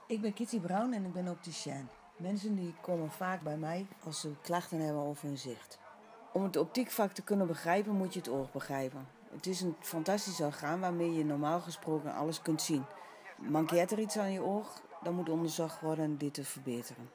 Ik ben Kitty Brown en ik ben opticien. Mensen die komen vaak bij mij als ze klachten hebben over hun zicht. Om het optiekvak te kunnen begrijpen moet je het oog begrijpen. Het is een fantastisch orgaan waarmee je normaal gesproken alles kunt zien. Mankeert er iets aan je oog, dan moet onderzocht worden dit te verbeteren.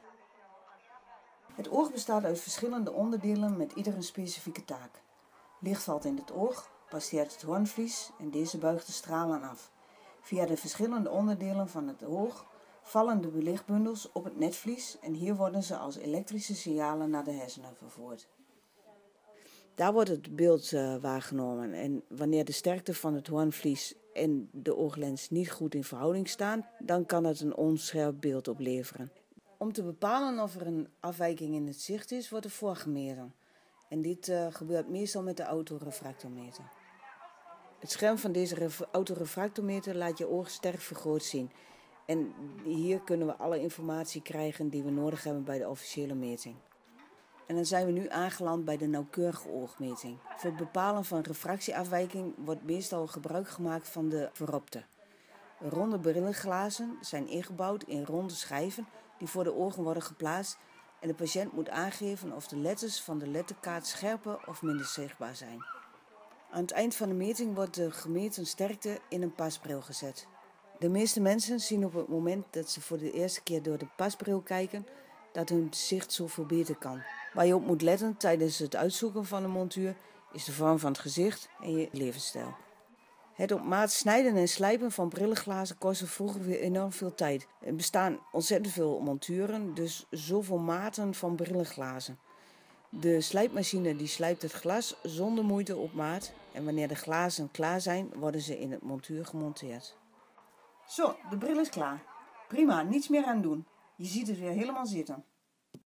Het oog bestaat uit verschillende onderdelen met ieder een specifieke taak. Licht valt in het oog, passeert het hoornvlies en deze buigt de stralen af. Via de verschillende onderdelen van het oog vallen de lichtbundels op het netvlies en hier worden ze als elektrische signalen naar de hersenen vervoerd. Daar wordt het beeld waargenomen en wanneer de sterkte van het hoornvlies en de ooglens niet goed in verhouding staan, dan kan het een onscherp beeld opleveren. Om te bepalen of er een afwijking in het zicht is, wordt er voorgemeten. En dit gebeurt meestal met de autorefractometer. Het scherm van deze autorefractometer laat je oog sterk vergroot zien. En hier kunnen we alle informatie krijgen die we nodig hebben bij de officiële meting. En dan zijn we nu aangeland bij de nauwkeurige oogmeting. Voor het bepalen van refractieafwijking wordt meestal gebruik gemaakt van de veropte. Ronde brillenglazen zijn ingebouwd in ronde schijven die voor de ogen worden geplaatst en de patiënt moet aangeven of de letters van de letterkaart scherper of minder zichtbaar zijn. Aan het eind van de meting wordt de gemeten sterkte in een pasbril gezet. De meeste mensen zien op het moment dat ze voor de eerste keer door de pasbril kijken dat hun zicht zoveel beter kan. Waar je op moet letten tijdens het uitzoeken van een montuur is de vorm van het gezicht en je levensstijl. Het op maat snijden en slijpen van brillenglazen kostte vroeger weer enorm veel tijd. Er bestaan ontzettend veel monturen, dus zoveel maten van brillenglazen. De slijpmachine die slijpt het glas zonder moeite op maat en wanneer de glazen klaar zijn, worden ze in het montuur gemonteerd. Zo, de bril is klaar. Prima, niets meer aan doen. Je ziet het weer helemaal zitten.